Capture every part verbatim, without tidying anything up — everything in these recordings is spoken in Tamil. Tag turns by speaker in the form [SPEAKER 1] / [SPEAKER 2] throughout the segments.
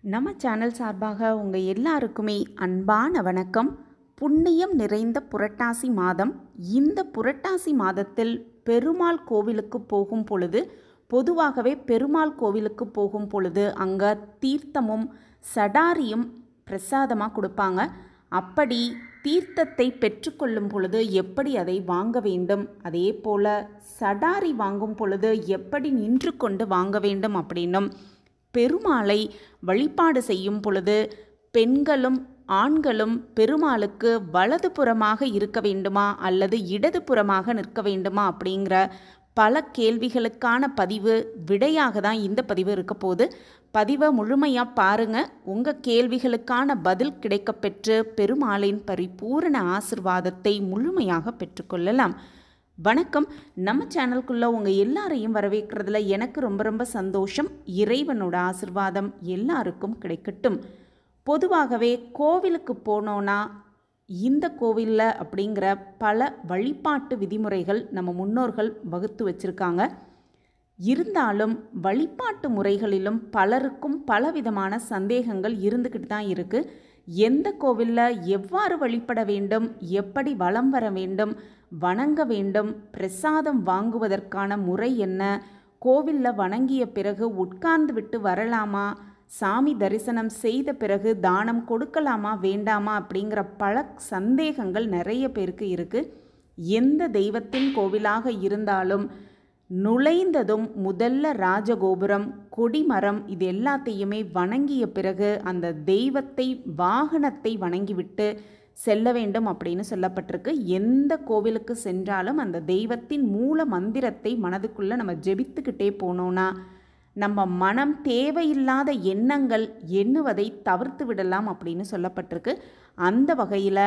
[SPEAKER 1] நம்ம சேனல் சார்பாக உங்கள் எல்லாருக்குமே அன்பான வணக்கம். புண்ணியம் நிறைந்த புரட்டாசி மாதம். இந்த புரட்டாசி மாதத்தில் பெருமாள் கோவிலுக்கு போகும் பொழுது, பொதுவாகவே பெருமாள் கோவிலுக்கு போகும் பொழுது அங்கே தீர்த்தமும் சடாரியும் பிரசாதமாக கொடுப்பாங்க. அப்படி தீர்த்தத்தை பெற்றுக்கொள்ளும் பொழுது எப்படி அதை வாங்க வேண்டும், அதே போல் சடாரி வாங்கும் பொழுது எப்படி நின்று கொண்டு வாங்க வேண்டும் அப்படின்னும், பெருமாளை வழிபாடு செய்யும் பொழுது பெண்களும் ஆண்களும் பெருமாளுக்கு வலது புறமாக இருக்க வேண்டுமா அல்லது இடது புறமாக நிற்க வேண்டுமா அப்படிங்கிற பல கேள்விகளுக்கான பதிவு விடையாக தான் இந்த பதிவு இருக்க போகுது. பதிவை முழுமையாக பாருங்கள். உங்கள் கேள்விகளுக்கான பதில் கிடைக்கப்பெற்று பெருமாளின் பரிபூரண ஆசிர்வாதத்தை முழுமையாக பெற்றுக்கொள்ளலாம். வணக்கம். நம்ம சேனலுக்குள்ளே உங்கள் எல்லாரையும் வரவேற்கிறதுல எனக்கு ரொம்ப ரொம்ப சந்தோஷம். இறைவனோட ஆசிர்வாதம் எல்லாருக்கும் கிடைக்கட்டும். பொதுவாகவே கோவிலுக்கு போனோன்னா இந்த கோவிலில் அப்படிங்கிற பல வழிபாட்டு விதிமுறைகள் நம்ம முன்னோர்கள் வகுத்து வச்சுருக்காங்க. இருந்தாலும் வழிபாட்டு முறைகளிலும் பலருக்கும் பலவிதமான சந்தேகங்கள் இருந்துக்கிட்டு தான் இருக்குது. எந்த கோவிலில் எவ்வாறு வழிபட வேண்டும், எப்படி வலம் வர வேண்டும், வணங்க வேண்டும், பிரசாதம் வாங்குவதற்கான முறை என்ன, கோவிலில் வணங்கிய பிறகு உட்கார்ந்து விட்டு வரலாமா, சாமி தரிசனம் செய்த பிறகு தானம் கொடுக்கலாமா வேண்டாமா அப்படிங்கிற பல சந்தேகங்கள் நிறைய பேருக்கு இருக்குது. எந்த தெய்வத்தின் கோவிலாக இருந்தாலும் நுழைந்ததும் முதல்ல ராஜகோபுரம், கொடிமரம் இது எல்லாத்தையுமே வணங்கிய பிறகு அந்த தெய்வத்தை வாகனத்தை வணங்கிவிட்டு செல்ல வேண்டும் அப்படின்னு சொல்லப்பட்டிருக்கு. எந்த கோவிலுக்கு சென்றாலும் அந்த தெய்வத்தின் மூல மந்திரத்தை மனதுக்குள்ளே நம்ம ஜெபித்துக்கிட்டே போனோன்னா நம்ம மனம் தேவையில்லாத எண்ணங்கள் எண்ணுவதை தவிர்த்து விடலாம் அப்படின்னு சொல்லப்பட்டிருக்கு. அந்த வகையில்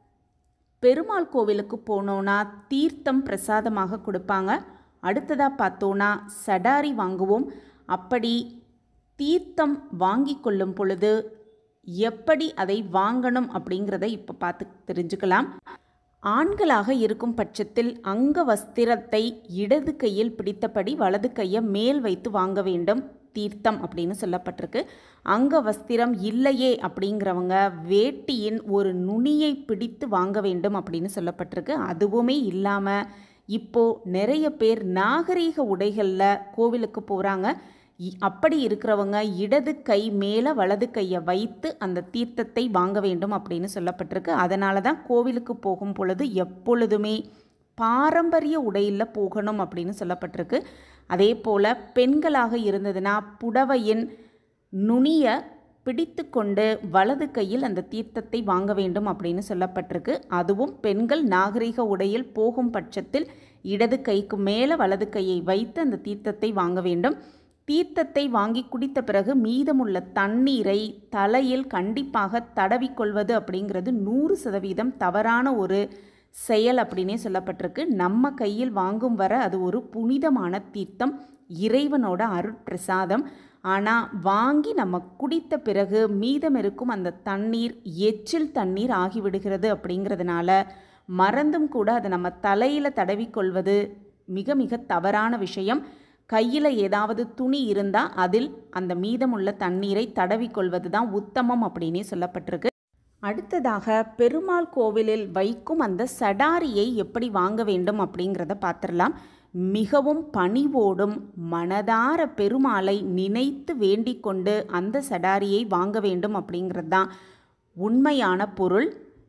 [SPEAKER 1] பெருமாள் கோவிலுக்கு போனோன்னா தீர்த்தம் பிரசாதமாக கொடுப்பாங்க. அடுத்ததாக பார்த்தோன்னா சடாரி வாங்குவோம். அப்படி தீர்த்தம் வாங்கி கொள்ளும் பொழுது எப்படி அதை வாங்கணும் அப்படிங்கிறத இப்போ பார்த்து தெரிஞ்சுக்கலாம். ஆண்களாக இருக்கும் பட்சத்தில் அங்க வஸ்திரத்தை இடது கையில் பிடித்தபடி வலது கையை மேல் வைத்து வாங்க வேண்டும் தீர்த்தம் அப்படின்னு சொல்லப்பட்டிருக்கு. அங்க வஸ்திரம் இல்லையே அப்படிங்கிறவங்க வேட்டியின் ஒரு நுனியை பிடித்து வாங்க வேண்டும் அப்படின்னு சொல்லப்பட்டிருக்கு. அதுவுமே இல்லாமல் இப்போது நிறைய பேர் நாகரீக உடைகளில் கோவிலுக்கு போகிறாங்க. அப்படி இருக்கிறவங்க இடது கை மேலே வலது கையை வைத்து அந்த தீர்த்தத்தை வாங்க வேண்டும் அப்படின்னு சொல்லப்பட்டிருக்கு. அதனால தான் கோவிலுக்கு போகும் பொழுது எப்பொழுதுமே பாரம்பரிய உடையில் போகணும் அப்படின்னு சொல்லப்பட்டிருக்கு. அதே போல் பெண்களாக இருந்ததுன்னா புடவையின் நுனியை பிடித்து கொண்டு வலது கையில் அந்த தீர்த்தத்தை வாங்க வேண்டும் அப்படின்னு சொல்லப்பட்டிருக்கு. அதுவும் பெண்கள் நாகரிக உடையில் போகும் பட்சத்தில் இடது கைக்கு மேலே வலது கையை வைத்து அந்த தீர்த்தத்தை வாங்க வேண்டும். தீர்த்தத்தை வாங்கி குடித்த பிறகு மீதமுள்ள தண்ணீரை தலையில் கண்டிப்பாக தடவிக்கொள்வது அப்படிங்கிறது நூறு சதவீதம் தவறான ஒரு செயல் அப்படின்னே சொல்லப்பட்டிருக்கு. நம்ம கையில் வாங்கும் வர அது ஒரு புனிதமான தீர்த்தம், இறைவனோட அருட்பிரசாதம். ஆனால் வாங்கி நம்ம குடித்த பிறகு மீதம் இருக்கும் அந்த தண்ணீர் எச்சில் தண்ணீர் ஆகிவிடுகிறது. அப்படிங்கிறதுனால மறந்தும் கூட அதை நம்ம தலையில் தடவிக்கொள்வது மிக மிக தவறான விஷயம். கையில் ஏதாவது துணி இருந்தால் அதில் அந்த மீதமுள்ள தண்ணீரை தடவிக்கொள்வது தான் உத்தமம் அப்படின்னே சொல்லப்பட்டிருக்கு. அடுத்ததாக பெருமாள் கோவிலில் வைக்கும் அந்த சடாரியை எப்படி வாங்க வேண்டும் அப்படிங்கிறத பார்த்துடலாம். மிகவும் பணிவோடும் மனதார பெருமாளை நினைத்து வேண்டிக் கொண்டு அந்த சடாரியை வாங்க வேண்டும் அப்படிங்கிறது தான் உண்மையான பொருள்.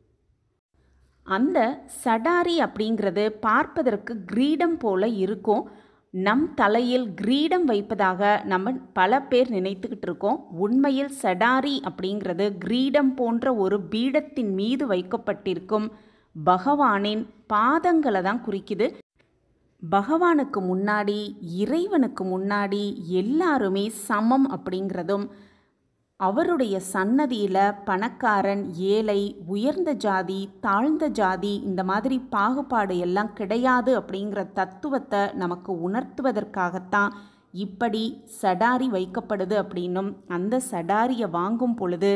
[SPEAKER 1] அந்த சடாரி அப்படிங்கிறது பார்ப்பதற்கு கிரீடம் போல இருக்கும். நம் தலையில் கிரீடம் வைப்பதாக நம்ம பல பேர் நினைத்துக்கிட்டு இருக்கோம். உண்மையில் சடாரி அப்படிங்கிறது கிரீடம் போன்ற ஒரு பீடத்தின் மீது வைக்கப்பட்டிருக்கும் பகவானின் பாதங்களை தான் குறிக்குது. பகவானுக்கு முன்னாடி, இறைவனுக்கு முன்னாடி எல்லாருமே சமம் அப்படிங்கிறதும், அவருடைய சன்னதியில் பணக்காரன், ஏழை, உயர்ந்த ஜாதி, தாழ்ந்த ஜாதி இந்த மாதிரி பாகுபாடு எல்லாம் கிடையாது அப்படிங்கிற தத்துவத்தை நமக்கு உணர்த்துவதற்காகத்தான் இப்படி சடாரி வைக்கப்படுது அப்படின்னும், அந்த சடாரியை வாங்கும் பொழுது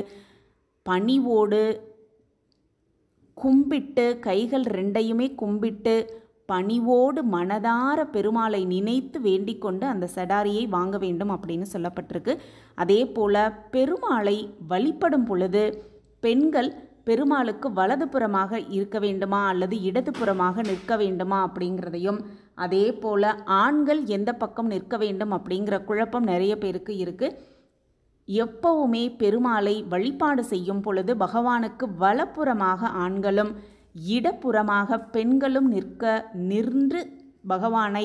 [SPEAKER 1] பணிவோடு கும்பிட்டு கைகள் ரெண்டையுமே கும்பிட்டு பணிவோடு மனதார பெருமாளை நினைத்து வேண்டிக் கொண்டு அந்த சடாரியை வாங்க வேண்டும் அப்படின்னு சொல்லப்பட்டிருக்கு. அதே போல் பெருமாளை வழிபடும் பொழுது பெண்கள் பெருமாளுக்கு வலதுபுறமாக இருக்க வேண்டுமா அல்லது இடதுபுறமாக நிற்க வேண்டுமா அப்படிங்கிறதையும், அதே போல் ஆண்கள் எந்த பக்கம் நிற்க வேண்டும் அப்படிங்கிற குழப்பம் நிறைய பேருக்கு இருக்குது. எப்பவுமே பெருமாளை வழிபாடு செய்யும் பொழுது பகவானுக்கு வலப்புறமாக ஆண்களும் இடப்புறமாக பெண்களும் நிற்க நின்று பகவானை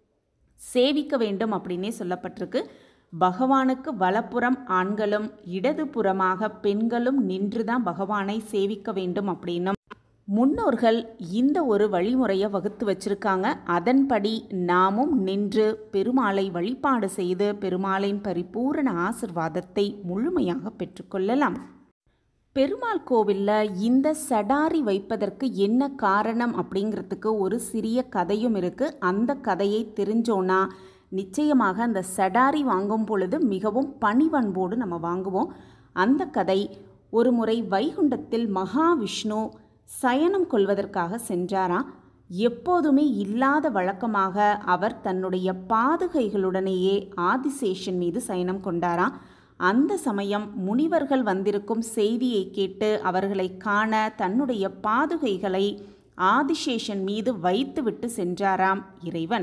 [SPEAKER 1] சேவிக்க வேண்டும் அப்படின்னே சொல்லப்பட்டிருக்கு. பகவானுக்கு வலப்புறம் ஆண்களும் இடதுபுறமாக பெண்களும் நின்று தான் பகவானை சேவிக்க வேண்டும் அப்படின்னும் முன்னோர்கள் இந்த ஒரு வழிமுறையை வகுத்து வச்சிருக்காங்க. அதன்படி நாமும் நின்று பெருமாளை வழிபாடு செய்து பெருமாளின் பரிபூரண ஆசிர்வாதத்தை முழுமையாக பெற்றுக்கொள்ளலாம். பெருமாள் கோவிலில் இந்த சடாரி வைப்பதற்கு என்ன காரணம் அப்படிங்கிறதுக்கு ஒரு சிறிய கதையும் இருக்குது. அந்த கதையை தெரிஞ்சோன்னா நிச்சயமாக அந்த சடாரி வாங்கும் பொழுது மிகவும் பணிவன்போடு நம்ம வாங்குவோம். அந்த கதை, ஒரு முறை வைகுண்டத்தில் மகாவிஷ்ணு சயனம் கொள்வதற்காக சென்றாராம். எப்போதுமே இல்லாத வழக்கமாக அவர் தன்னுடைய பாதுகைகளுடனேயே ஆதிசேஷன் மீது சயனம் கொண்டாராம். அந்த சமயம் முனிவர்கள் வந்திருக்கும் செய்தியை கேட்டு அவர்களை காண தன்னுடைய பாதுகைகளை ஆதிசேஷன் மீது வைத்துவிட்டு சென்றாராம் இறைவன்.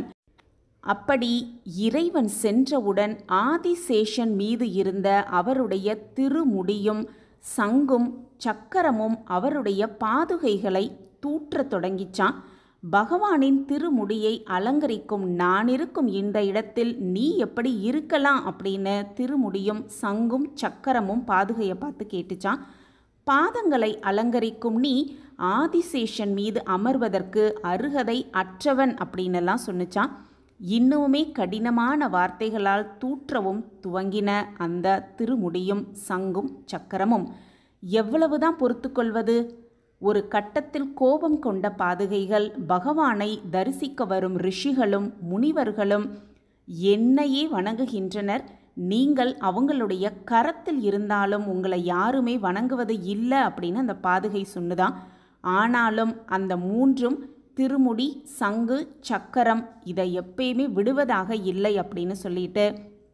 [SPEAKER 1] அப்படி இறைவன் சென்றவுடன் ஆதிசேஷன் மீது இருந்த அவருடைய திருமுடியும் சங்கும் சக்கரமும் அவருடைய பாதுகைகளை தூற்றத் தொடங்கிச்சான். பகவானின் திருமுடியை அலங்கரிக்கும் நான் இருக்கும் இந்த இடத்தில் நீ எப்படி இருக்கலாம் அப்படின்னு திருமுடியும் சங்கும் சக்கரமும் பாதுகையை பார்த்து கேட்டுச்சான். பாதங்களை அலங்கரிக்கும் நீ ஆதிசேஷன் மீது அமர்வதற்கு அருகதை அற்றவன் அப்படின்னெல்லாம் சொன்னிச்சான். இன்னுமே கடினமான வார்த்தைகளால் தூற்றவும் துவங்கின அந்த திருமுடியும் சங்கும் சக்கரமும். எவ்வளவுதான் பொறுத்து கொள்வது? ஒரு கட்டத்தில் கோபம் கொண்ட பாதுகைகள் பகவானை தரிசிக்க வரும் ரிஷிகளும் முனிவர்களும் என்னையே வணங்குகின்றனர், நீங்கள் அவங்களுடைய கரத்தில் இருந்தாலும் உங்களை யாருமே வணங்குவது இல்லை அப்படின்னு அந்த பாதுகை சொன்னுதான். ஆனாலும் அந்த மூன்றும் திருமுடி சங்கு சக்கரம் இதை எப்பயுமே விடுவதாக இல்லை அப்படின்னு சொல்லிட்டு,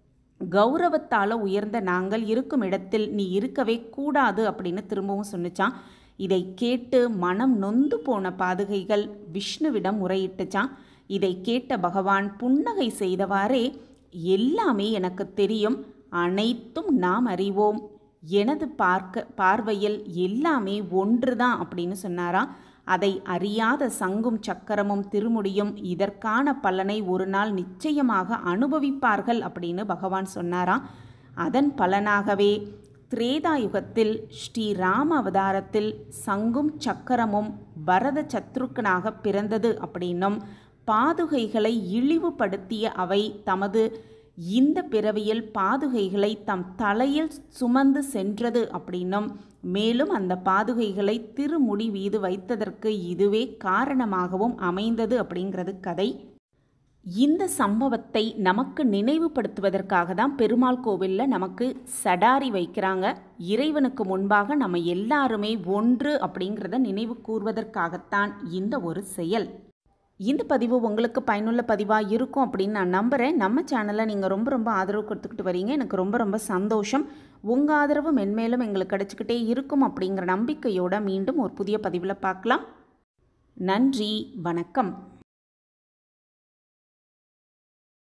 [SPEAKER 1] கௌரவத்தால் உயர்ந்த நாங்கள் இருக்கும் இடத்தில் நீ இருக்கவே கூடாது அப்படின்னு திரும்பவும் சொன்னிச்சான். இதை கேட்டு மனம் நொந்து போன பாதுகைகள் விஷ்ணுவிடம் முறையிட்டுச்சான். இதை கேட்ட பகவான் புன்னகை செய்தவாறே, எல்லாமே எனக்கு தெரியும், அனைத்தும் நாம் அறிவோம், எனது பார்க்க பார்வையில் எல்லாமே ஒன்றுதான் அப்படின்னு சொன்னாராம். அதை அறியாத சங்கும் சக்கரமும் திருமுடியும் இதற்கான பலனை ஒரு நாள் நிச்சயமாக அனுபவிப்பார்கள் அப்படின்னு பகவான் சொன்னாராம். அதன் பலனாகவே திரேதாயுகத்தில் ஸ்ரீராம அவதாரத்தில் சங்கும் சக்கரமும் பரத சத்ருக்கனாக பிறந்தது அப்படின்னும், பாதுகைகளை இழிவுபடுத்திய அவை தமது இந்த பிறவியில் பாதுகைகளை தம் தலையில் சுமந்து சென்றது அப்படின்னும், மேலும் அந்த பாதுகைகளை திருமுடி மீது வைத்ததற்கு இதுவே காரணமாகவும் அமைந்தது அப்படிங்கிறது கதை. இந்த சம்பவத்தை நமக்கு நினைவுபடுத்துவதற்காக தான் பெருமாள் கோவிலில் நமக்கு சடாரி வைக்கிறாங்க. இறைவனுக்கு முன்பாக நம்ம எல்லாருமே ஒன்று அப்படிங்கிறத நினைவு கூர்வதற்காகத்தான் இந்த ஒரு செயல். இந்த பதிவு உங்களுக்கு பயனுள்ள பதிவாக இருக்கும் அப்படின்னு நான் நம்புகிறேன். நம்ம சேனலை நீங்கள் ரொம்ப ரொம்ப ஆதரவு கொடுத்துக்கிட்டு வரீங்க, எனக்கு ரொம்ப ரொம்ப சந்தோஷம். உங்கள் ஆதரவு மென்மேலும் எங்களுக்கு கிடச்சிக்கிட்டே இருக்கும் அப்படிங்கிற நம்பிக்கையோடு மீண்டும் ஒரு புதிய பதிவில் பார்க்கலாம். நன்றி, வணக்கம்.